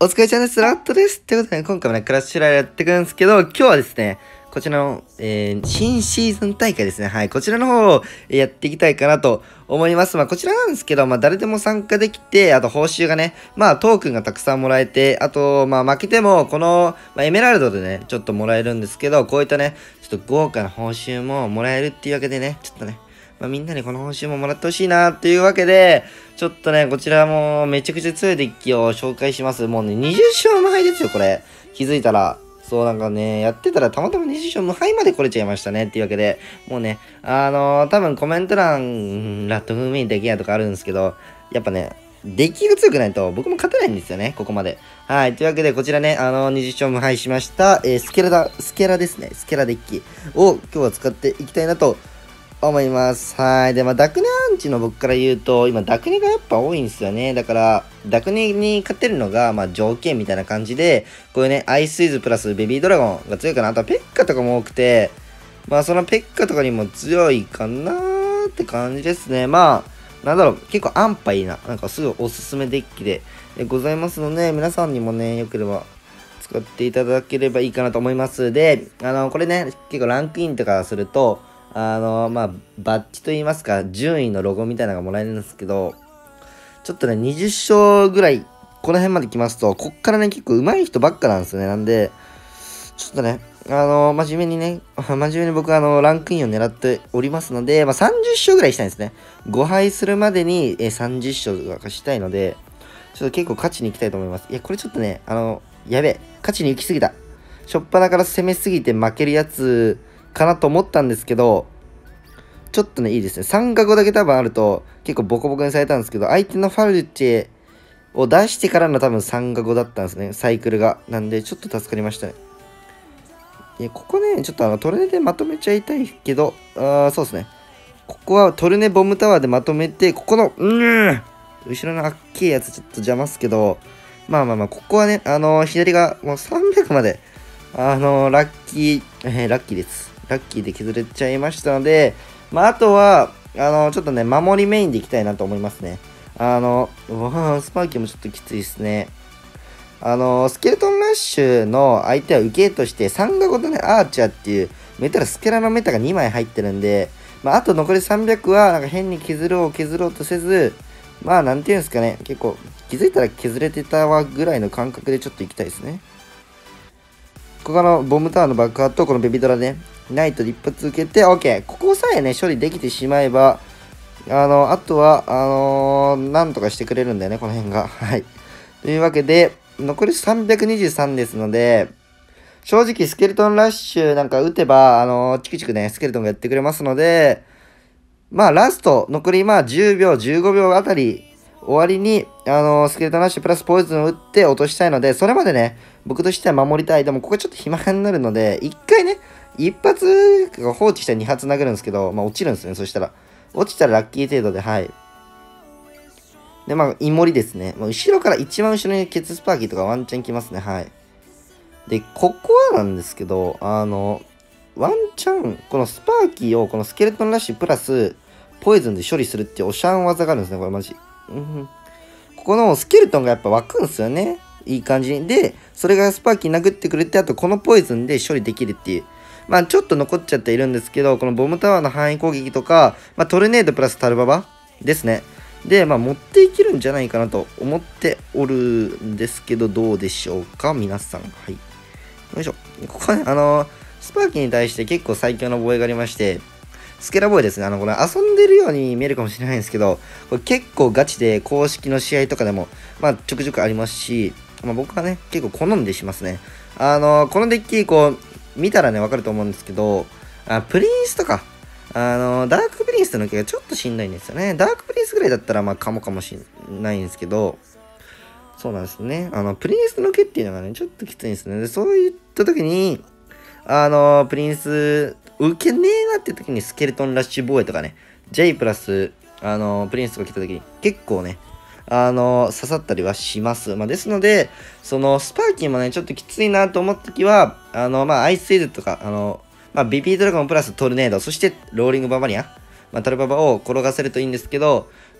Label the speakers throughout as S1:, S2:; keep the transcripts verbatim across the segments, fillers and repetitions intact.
S1: お疲れちゃんです。ラットです。ということで、今回もね、クラッシュライやっていくんですけど、今日はですね、こちらの、えー、新シーズン大会ですね。はい。こちらの方をやっていきたいかなと思います。まあ、こちらなんですけど、まあ、誰でも参加できて、あと報酬がね、まあ、トークンがたくさんもらえて、あと、まあ、負けても、この、まあ、エメラルドでね、ちょっともらえるんですけど、こういったね、ちょっと豪華な報酬ももらえるっていうわけでね、ちょっとね、まあ、みんなにこの報酬ももらってほしいなっていうわけで、ちょっとね、こちらもめちゃくちゃ強いデッキを紹介します。もうね、にじゅう勝無敗ですよ、これ。気づいたら。そう、なんかね、やってたらたまたまにじゅう勝無敗まで来れちゃいましたねっていうわけで、もうね、あのー、多分コメント欄、ラットフーメインできやとかあるんですけど、やっぱね、デッキが強くないと僕も勝てないんですよね、ここまで。はい。というわけで、こちらね、あのー、にじゅう勝無敗しました、えー、スケラだ、スケラですね。スケラデッキを今日は使っていきたいなと思います。はい。で、まあ、ダクネアンチの僕から言うと、今、ダクネがやっぱ多いんですよね。だから、ダクネに勝てるのが、まあ、条件みたいな感じで、こういうね、アイスイズプラスベビードラゴンが強いかな。あとはペッカとかも多くて、まあ、そのペッカとかにも強いかなーって感じですね。まあ、なんだろう、結構安牌な、なんかすぐおすすめデッキでございますので、皆さんにもね、よければ、使っていただければいいかなと思います。で、あの、これね、結構ランクインとかすると、あの、まあ、バッジといいますか、順位のロゴみたいなのがもらえるんですけど、ちょっとね、にじゅう勝ぐらい、この辺まで来ますと、こっからね、結構上手い人ばっかなんですよね。なんで、ちょっとね、あの、真面目にね、真面目に僕はあの、ランクインを狙っておりますので、まあ、さんじゅう勝ぐらいしたいんですね。ご敗するまでにえさんじゅう勝がしたいので、ちょっと結構勝ちに行きたいと思います。いや、これちょっとね、あの、やべえ、勝ちに行きすぎた。しょっぱなから攻めすぎて負けるやつ、かなと思ったんですけど、ちょっとね、いいですね。さんかごだけ多分あると、結構ボコボコにされたんですけど、相手のファルチェを出してからの多分さんかごだったんですね、サイクルが。なんで、ちょっと助かりましたね。いや、ここね、ちょっとあの、トルネでまとめちゃいたいけど、あー、そうですね。ここはトルネボムタワーでまとめて、ここの、うーん、後ろのあっけえやつちょっと邪魔っすけど、まあまあまあ、ここはね、あのー、左がもうさんびゃくまで、あのー、ラッキー、えー、ラッキーです。ラッキーで削れちゃいましたので、まあ、あとは、あのー、ちょっとね、守りメインでいきたいなと思いますね。あの、うわー、スパーキーもちょっときついですね。あのスケルトンラッシュの相手は受けとして、さんがごとね、アーチャーっていう、メタラ、スケラのメタがにまい入ってるんで、まあ、あと残りさんびゃくは、なんか変に削ろう、削ろうとせず、まあ、なんていうんですかね、結構、気づいたら削れてたわぐらいの感覚でちょっと行きたいですね。ここのボムタワーの爆破と、このベビドラね、ナイトで一発受けて、OK。ここさえね、処理できてしまえば、あの、あとは、あのー、なんとかしてくれるんだよね、この辺が。はい。というわけで、残りさんびゃくにじゅうさんですので、正直スケルトンラッシュなんか打てば、あのー、チクチクね、スケルトンがやってくれますので、まあ、ラスト、残りまあじゅうびょう、じゅうごびょうあたり、終わりに、あのー、スケルトンラッシュプラスポイズンを打って落としたいので、それまでね、僕としては守りたい。でも、ここちょっと暇になるので、一回ね、一発放置したら二発殴るんですけど、まあ、落ちるんですね、そしたら。落ちたらラッキー程度で、はい。で、まあ、イモリですね。まあ、後ろから一番後ろにケツスパーキーとかワンチャン来ますね。はい。で、ここはなんですけど、あの、ワンチャン、このスパーキーをこのスケルトンラッシュプラス、ポイズンで処理するっていうオシャン技があるんですね。これマジ。うん、ここのスケルトンがやっぱ湧くんですよね。いい感じに。で、それがスパーキー殴ってくれて、あとこのポイズンで処理できるっていう。まあちょっと残っちゃっているんですけど、このボムタワーの範囲攻撃とか、まあトルネードプラスタルババですね。で、まあ持っていけるんじゃないかなと思っておるんですけど、どうでしょうか皆さん。はい。よいしょ。ここね、あのー、スパーキーに対して結構最強の防衛がありまして、スケラボーイですね。あの、これ遊んでるように見えるかもしれないんですけど、これ結構ガチで公式の試合とかでも、まあちょくちょくありますし、まあ僕はね、結構好んでしますね。あのー、このデッキ、こう、見たらね、わかると思うんですけど、あプリンスとか、あのー、ダークプリンスの抜けがちょっとしんどいんですよね。ダークプリンスぐらいだったら、まあ、かもかもしんないんですけど、そうなんですね。あの、プリンスの毛っていうのがね、ちょっときついんですね。で、そういった時に、あの、プリンス、受けねえなって時にスケルトンラッシュ防衛とかね、J プラス、あの、プリンスとか来た時に、結構ね、あの、刺さったりはします。まあ、ですので、その、スパーキーもね、ちょっときついなと思った時は、あの、まあ、アイスエイズとか、あの、まあ、ビビードラゴンプラストルネード、そしてローリングババリアン、まあ、タルババを転がせるといいんですけど、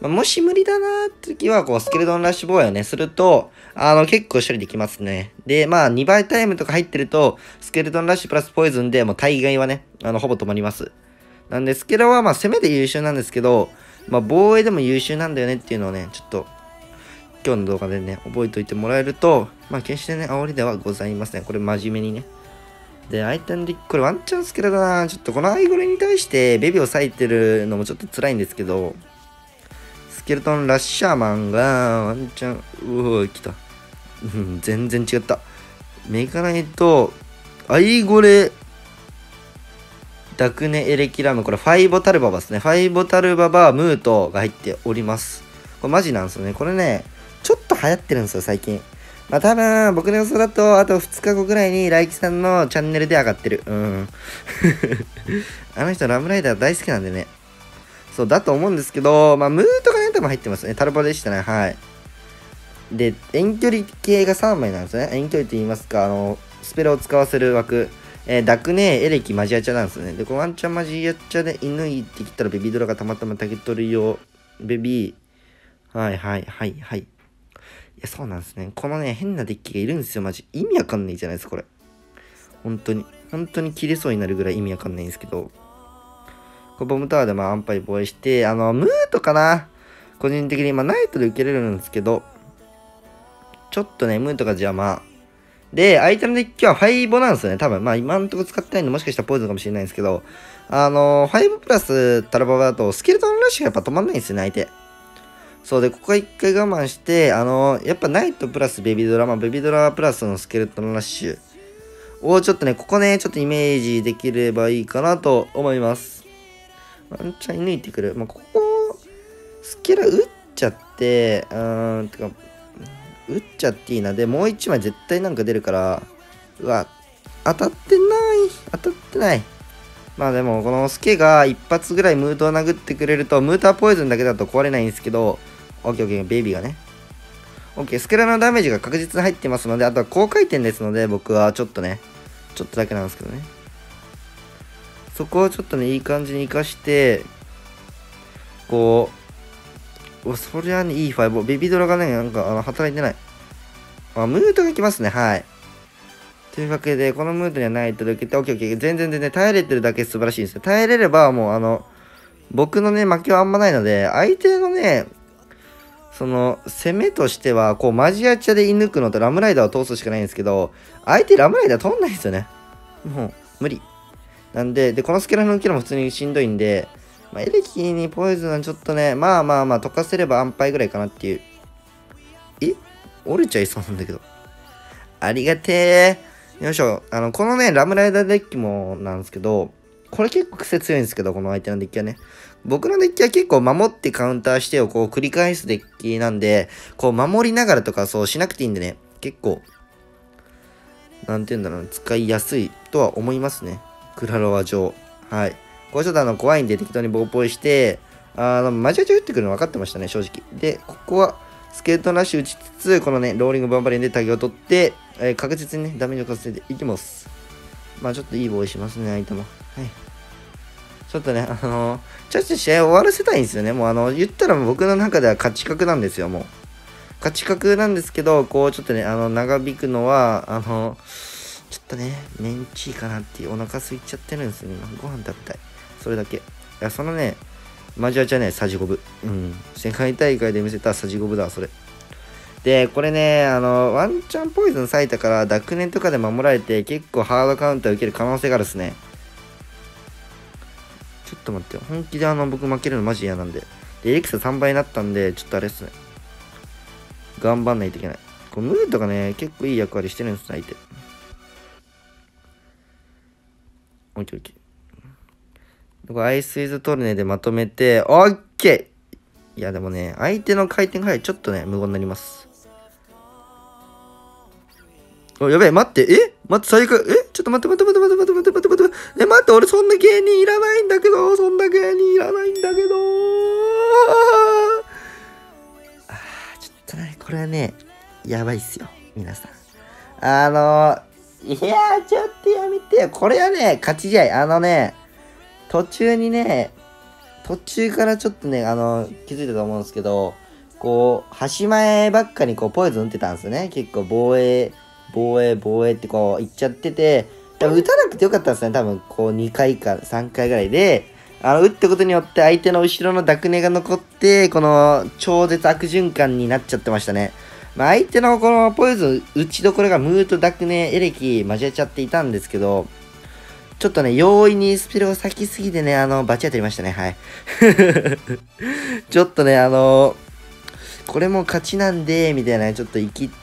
S1: まあ、もし無理だなーって時は、こう、スケルトンラッシュ防衛をね、すると、あの、結構処理できますね。で、まあ、にばいタイムとか入ってると、スケルトンラッシュプラスポイズンで、もう大概はね、あの、ほぼ止まります。なんで、スケラは、まあ、攻めで優秀なんですけど、まあ、防衛でも優秀なんだよねっていうのをね、ちょっと、今日の動画でね、覚えておいてもらえると、まあ、決してね、煽りではございません。これ、真面目にね。で、相手のデッキ、これワンチャンスケラだな。ちょっとこのアイゴレに対して、ベビを割いてるのもちょっと辛いんですけど、スケルトンラッシャーマンが、ワンチャン、うおー、来た。うん、全然違った。メガナイト、アイゴレ、ダクネエレキラム、これファイボタルババですね。ファイボタルババ、ムートが入っております。これマジなんですよね。これね、ちょっと流行ってるんですよ、最近。まあ多分、僕の予想だと、あとふつかごぐらいに、ライキさんのチャンネルで上がってる。うん。あの人、ラムライダー大好きなんでね。そう、だと思うんですけど、まあ、ムートがね、多分入ってますね。タルバでしたね。はい。で、遠距離系がさんまいなんですね。遠距離と言いますか、あの、スペルを使わせる枠。えー、ダクネー、エレキ、マジアチャなんですね。で、このワンチャンマジアチャで射抜いてきたらベビードラがたまたま竹取りを、ベビー、はいはいはいはい。いや、そうなんですね。このね、変なデッキがいるんですよ、マジ。意味わかんないじゃないですか、これ。本当に。本当に切れそうになるぐらい意味わかんないんですけど。これボムタワーでまあ安牌防衛して、あの、ムートかな個人的に、まあ、ナイトで受けれるんですけど、ちょっとね、ムートが邪魔。で、相手のデッキはファイボなんですよね。多分。まあ今んとこ使ってないんで、もしかしたらポイズンかもしれないんですけど、あのー、ファイブプラスタラババだと、スケルトンラッシュがやっぱ止まんないんですよね、相手。そうで、ここは一回我慢して、あのー、やっぱナイトプラスベビードラ、まあベビードラプラスのスケルトンラッシュをちょっとね、ここね、ちょっとイメージできればいいかなと思います。ワンチャン抜いてくる。まあここ、スケラ打っちゃって、うーん、てか、打っちゃっていいな。で、もう一枚絶対なんか出るから、うわ、当たってない。当たってない。まあでも、このスケが一発ぐらいムートを殴ってくれると、ムーターポイズンだけだと壊れないんですけど、オッケーオッケー、ベイビーがね。オッケー、スケラのダメージが確実に入ってますので、あとは高回転ですので、僕はちょっとね、ちょっとだけなんですけどね。そこをちょっとね、いい感じに活かして、こう、お、そりゃね、いいファイブ。ベビードラがね、なんか、あの、働いてない。あ、ムートが来ますね。はい。というわけで、このムートにはないと受けて、オッケーオッケー。全然全然耐えれてるだけ素晴らしいですよ。耐えれれば、もう、あの、僕のね、負けはあんまないので、相手のね、その、攻めとしては、こう、マジアチャで射抜くのとラムライダーを通すしかないんですけど、相手ラムライダー通んないんですよね。もう、無理。なんで、で、このスケラの受けも普通にしんどいんで、まあ、エレキにポイズンはちょっとね、まあまあまあ、溶かせれば安牌ぐらいかなっていう。え折れちゃいそうなんだけど。ありがてー。よいしょ。あの、このね、ラムライダーデッキもなんですけど、これ結構癖強いんですけど、この相手のデッキはね。僕のデッキは結構守ってカウンターしてをこう繰り返すデッキなんで、こう守りながらとかそうしなくていいんでね、結構、なんて言うんだろう、使いやすいとは思いますね。クラロワ上。はい。これちょっとあの、怖いんで適当にボーポイして、あの、マジアチャ打ってくるの分かってましたね、正直。で、ここは、スケルトンラッシュ打ちつつ、このね、ローリングバンバリンでタグを取って、えー、確実にね、ダメージを稼いでいきます。まあちょっといい防衛しますね、相手も。はい。ちょっとね、あのー、ちょっと試合終わらせたいんですよね。もうあの、言ったら僕の中では勝ち確なんですよ、もう。勝ち確なんですけど、こう、ちょっとね、あの、長引くのは、あの、ちょっとね、メンチいかなっていう、お腹空いちゃってるんですよね。ご飯食べたい。それだけ。いや、そのね、マジアチャね、サジゴブ。うん。世界大会で見せたサジゴブだ、それ。で、これね、あの、ワンチャンポイズン割いたから、ダクネとかで守られて、結構ハードカウンター受ける可能性があるっすね。ちょっと待ってよ。本気であの、僕負けるのマジ嫌なんで。で、エリクサさんばいになったんで、ちょっとあれっすね。頑張んないといけない。こうムートがね、結構いい役割してるんです、相手。オッケーオッケー。これアイスイズトルネでまとめて、オッケー。いや、でもね、相手の回転が速い。ちょっとね、無言になります。お、やべえ、待って、え待って、最悪、えちょっと待って待って待って待って待って待って待って待って、え、待って、俺そんな芸人いらないんだけど、そんな芸人いらないんだけど、あー、ちょっとね、これはね、やばいっすよ、皆さん。あのー、いやー、ちょっとやめてよ。これはね、勝ち試合。あのね、途中にね、 途中からちょっとね、あの、気づいたと思うんですけど、こう、端前ばっかにこう、ポイズン打ってたんですよね。結構、防衛、防衛、防衛ってこう、言っちゃってて、多分打たなくてよかったんですね。多分、こう、にかいかさんかいぐらいで、あの、打ったことによって相手の後ろのダクネが残って、この、超絶悪循環になっちゃってましたね。まあ、相手のこの、ポイズン打ちどころがムーとダクネ、エレキ交えちゃっていたんですけど、ちょっとね、容易にスピルを先すぎてね、あの、バチ当たりましたね。はい。ちょっとね、あの、これも勝ちなんで、みたいな、ちょっと生きって、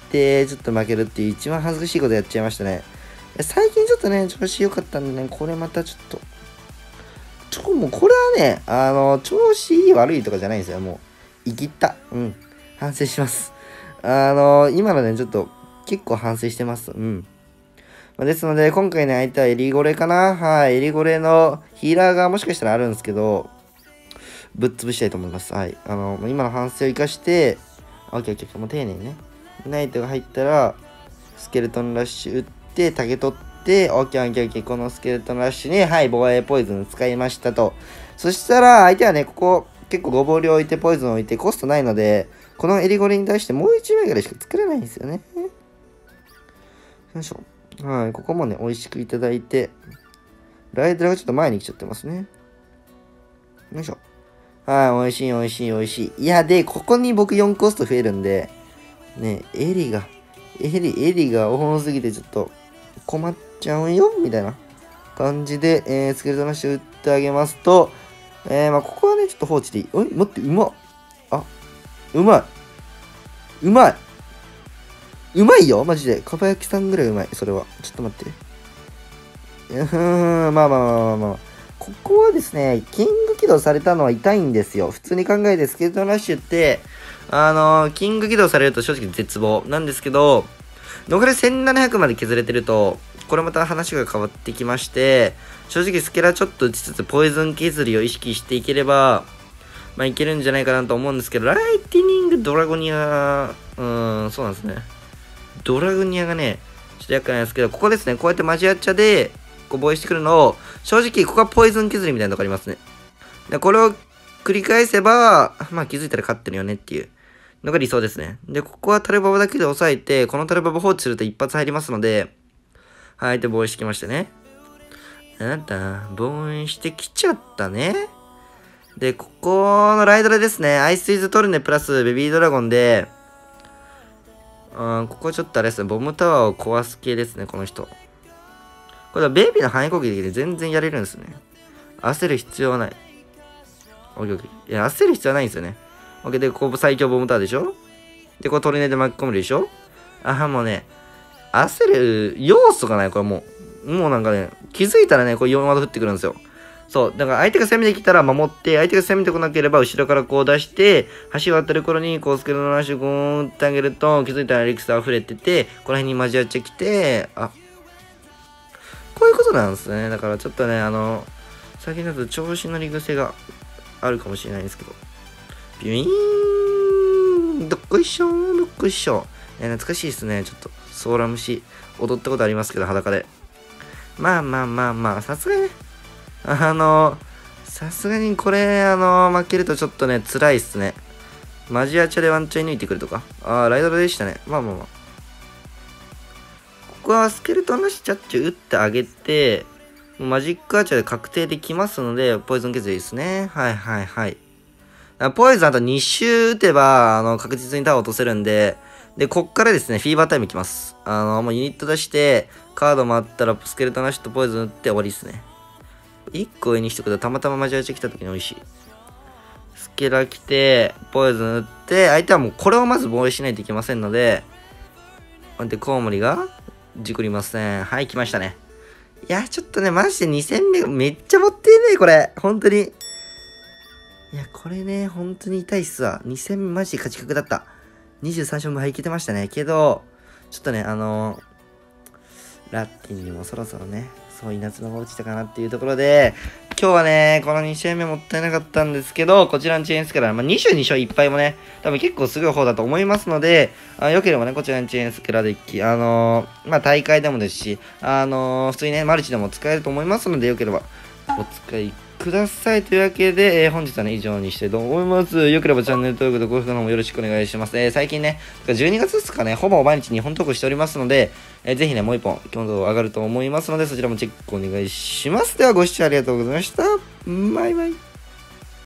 S1: ちょっと負けるっていう一番恥ずかしいことやっちゃいましたね。最近ちょっとね、調子良かったんでね、これまたちょっと、ちょ、もうこれはね、あの、調子いい悪いとかじゃないんですよ。もう、生きった。うん。反省します。あの、今のね、ちょっと、結構反省してます。うん。ですので、今回ね、相手はエリゴレかな。はい。エリゴレのヒーラーがもしかしたらあるんですけど、ぶっ潰したいと思います。はい。あの、今の反省を生かして、オッケーオッケー、もう丁寧にね。ナイトが入ったら、スケルトンラッシュ打って、タゲ取って、オッケーオッケーオッケー、このスケルトンラッシュに、はい、防衛ポイズン使いましたと。そしたら、相手はね、ここ、結構ごぼう量置いて、ポイズン置いて、コストないので、このエリゴレに対してもういちまいぐらいしか作れないんですよね。よいしょ。はい、ここもね、美味しくいただいて、ライドラがちょっと前に来ちゃってますね。よいしょ。はい、美味しい、美味しい、美味しい。いや、で、ここに僕よんコスト増えるんで、ね、エリが、エリ、エリが多すぎてちょっと困っちゃうよ、みたいな感じで、えー、スケルトンラッシュ打ってあげますと、えー、まあ、ここはね、ちょっと放置でいい。おい、待って、うまっ。あ、うまい。うまい。うまいよマジで。かば焼きさんぐらいうまい。それは。ちょっと待って。うーん、まあまあまあまあまあ。ここはですね、キング起動されたのは痛いんですよ。普通に考えてスケルトンラッシュって、あのー、キング起動されると正直絶望なんですけど、残りせんななひゃくまで削れてると、これまた話が変わってきまして、正直スケラちょっと打ちつつポイズン削りを意識していければ、まあいけるんじゃないかなと思うんですけど、ライティニングドラゴニア、うーん、そうなんですね。ドラグニアがね、ちょっと厄介なんですけど、ここですね、こうやってマジアッチャで、こう防衛してくるのを、正直、ここはポイズン削りみたいなとこありますね。で、これを繰り返せば、まあ気づいたら勝ってるよねっていうのが理想ですね。で、ここはタルババだけで抑えて、このタルババ放置すると一発入りますので、はい、で防衛してきましたね。あなた、防衛してきちゃったね。で、ここのライドラですね、アイスイズトルネプラスベビードラゴンで、うん、ここちょっとあれですね、ボムタワーを壊す系ですね、この人。これはベイビーの範囲攻撃で全然やれるんですね。焦る必要はない。オッケーオッケー。いや、焦る必要はないんですよね。オッケーで、ここ最強ボムタワーでしょで、こうトルネで巻き込むでしょあ、もうね、焦る要素がない、これもう。もうなんかね、気づいたらね、これよんワード降ってくるんですよ。そう。だから相手が攻めてきたら守って、相手が攻めてこなければ後ろからこう出して、橋渡る頃にこうスケルトンラッシュゴーン打ってあげると、気づいたらエリクス溢れてて、この辺に交わっちゃきて、あ、こういうことなんですね。だからちょっとね、あの、最近だと調子乗り癖があるかもしれないですけど。ビュイーンどっこいしょーどっこいしょー。え、懐かしいですね。ちょっと、ソーラムシ、踊ったことありますけど、裸で。まあまあまあまあ、さすがにね。あの、さすがにこれ、あの、負けるとちょっとね、辛いっすね。マジアチャでワンチャン抜いてくるとか。ああ、ライドラでしたね。まあまあまあ。ここはスケルトンのしちゃっちゅ打ってあげて、マジックアーチャーで確定できますので、ポイズン削りですね。はいはいはい。ポイズンあとに周打てば、あの、確実にタワー落とせるんで、で、こっからですね、フィーバータイムいきます。あの、もうユニット出して、カード回ったらスケルトンラッシュとポイズン打って終わりですね。いっこ上にしとくとたまたまマジアチャ来た時に美味しい。スケラ来て、ポイズン打って、相手はもうこれをまず防衛しないといけませんので、で、コウモリが事故りません。はい、来ましたね。いや、ちょっとね、マジでに戦目がめっちゃ持ってんね、これ。本当に。いや、これね、本当に痛いっすわ。に戦目マジで勝ち確だった。にじゅうさん勝無敗いけてましたね。けど、ちょっとね、あのー、ラッティンにもそろそろね、そう稲妻が落ちたかなっていうところで、今日はね、このに試合目もったいなかったんですけど、こちらのチェーンスクラ、まあ、にじゅうに勝いっ敗もね、多分結構すごい方だと思いますので、あよければね、こちらのチェーンスクラデッキ、あのー、まあ、大会でもですし、あのー、普通にね、マルチでも使えると思いますので、よければお使いください。というわけで、えー本日はね、以上にしたいと思います。よければチャンネル登録と高評価の方もよろしくお願いします。えー最近ね、じゅうにがつですかね、ほぼ毎日にほん投稿しておりますので、えーぜひね、もう一本、今度上がると思いますので、そちらもチェックお願いします。では、ご視聴ありがとうございました。バイバイ。